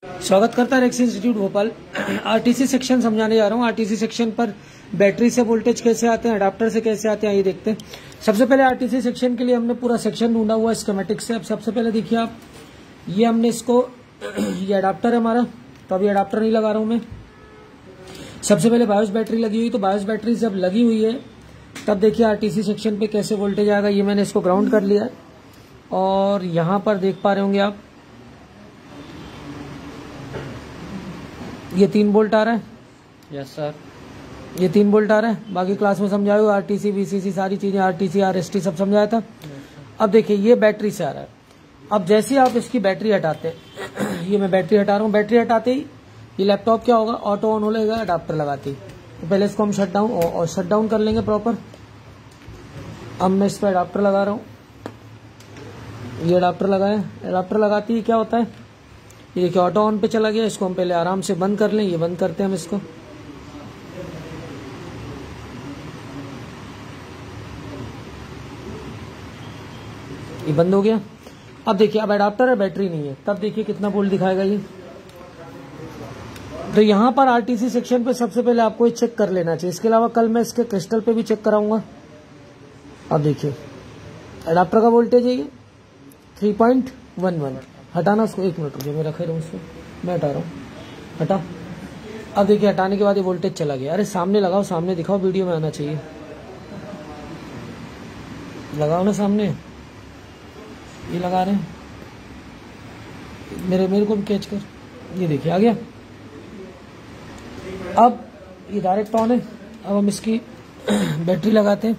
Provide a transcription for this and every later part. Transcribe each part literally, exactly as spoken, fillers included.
स्वागत करता है Rex institute Bhopal. RTC section समझाने जा रहा हूँ। आरटीसी सेक्शन पर बैटरी से वोल्टेज कैसे आते हैं, अडाप्टर से कैसे आते हैं, ये देखते हैं। सबसे पहले आरटीसी सेक्शन के लिए हमने पूरा सेक्शन ढूंढा हुआ है स्कीमेटिक से। अब सबसे पहले देखिए आप, ये हमने इसको, ये अडाप्टर है हमारा, तो अभी अडाप्टर नहीं लगा रहा हूँ मैं। सबसे पहले बायोस बैटरी लगी हुई, तो बायोस बैटरी जब लगी हुई है तब देखिए आरटीसी सेक्शन पे कैसे वोल्टेज आएगा। ये मैंने इसको ग्राउंड कर लिया है और यहाँ पर देख पा रहे होंगे आप, ये तीन वोल्ट आ रहा है। यस सर, ये तीन वोल्ट आ रहा है। बाकी क्लास में समझाया हुआ, आरटीसी वीसीसी सारी चीजें, आरटीसी आरएसटी सब समझाया था। अब देखिए ये बैटरी से आ रहा है। अब जैसे आप इसकी बैटरी हटाते हैं, ये मैं बैटरी हटा रहा हूँ, बैटरी हटाते ही ये लैपटॉप क्या होगा, ऑटो ऑन हो लेगा अडाप्टर लगाते ही। तो पहले इसको हम शट डाउन और शट डाउन कर लेंगे प्रॉपर। अब मैं इस पर अडाप्टर लगा रहा हूँ, ये अडाप्टर लगाया। अडाप्टर लगाते ही क्या होता है, ये देखिए ऑटो ऑन पे चला गया। इसको हम पहले आराम से बंद कर लें, ये बंद करते हैं हम इसको। ये बंद हो गया। अब देखिए, अब अडाप्टर है, बैटरी नहीं है, तब देखिए कितना वोल्ट दिखाएगा ये। तो यहाँ पर आरटीसी सेक्शन पे सबसे पहले आपको ये चेक कर लेना चाहिए। इसके अलावा कल मैं इसके क्रिस्टल पे भी चेक कराऊंगा। अब देखिए अडाप्टर का वोल्टेज है ये थ्री पॉइंट वन वन। हटाना उसको, एक मिनट रुकिए, मैं रखे रहूँ उसको, मैं हटा रहा हूँ, हटा। अब देखिए हटाने के बाद ये वोल्टेज चला गया। अरे सामने लगाओ, सामने दिखाओ, वीडियो में आना चाहिए। लगाओ ना सामने, ये लगा रहे हैं, मेरे मेरे को भी कैच कर। ये देखिए आ गया। अब ये डायरेक्ट ऑन है। अब हम इसकी बैटरी लगाते हैं।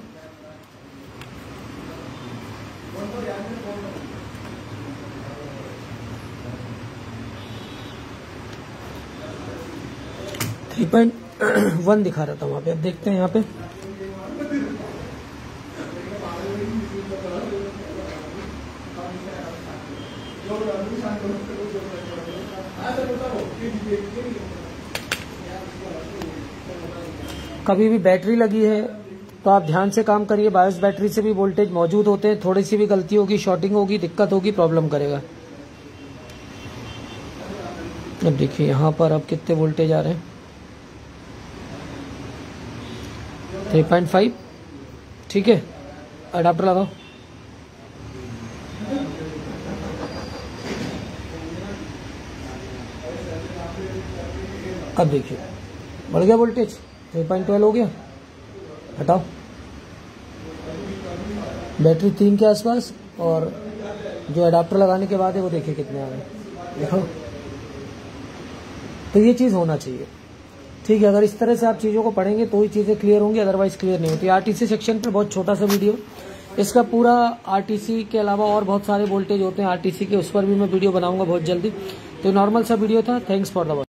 थ्री पॉइंट वन दिखा रहा था वहां पे। अब देखते हैं यहाँ पे, कभी भी बैटरी लगी है तो आप ध्यान से काम करिए। बायोस बैटरी से भी वोल्टेज मौजूद होते हैं, थोड़ी सी भी गलती होगी, शॉर्टिंग होगी, दिक्कत होगी, प्रॉब्लम करेगा। अब देखिए यहाँ पर अब कितने वोल्टेज आ रहे हैं, थ्री पॉइंट फाइव। ठीक है, अडाप्टर लगाओ। अब देखिए बढ़ गया वोल्टेज, थ्री पॉइंट ट्वेल्व हो गया। हटाओ, बैटरी तीन के आसपास, और जो अडाप्टर लगाने के बाद है वो देखिए कितने आ रहे हैं, देखो। तो ये चीज होना चाहिए, ठीक है। अगर इस तरह से आप चीजों को पढ़ेंगे तो ही चीजें क्लियर होंगी, अदरवाइज क्लियर नहीं होती। आरटीसी सेक्शन पर बहुत छोटा सा वीडियो, इसका पूरा आरटीसी के अलावा और बहुत सारे वोल्टेज होते हैं आरटीसी के, उस पर भी मैं वीडियो बनाऊंगा बहुत जल्दी। तो नॉर्मल सा वीडियो था। Thanks for the watch.